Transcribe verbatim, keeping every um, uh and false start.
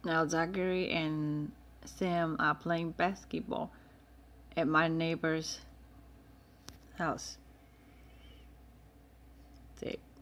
Now Zachary and Sam are playing basketball at my neighbor's house. That's it.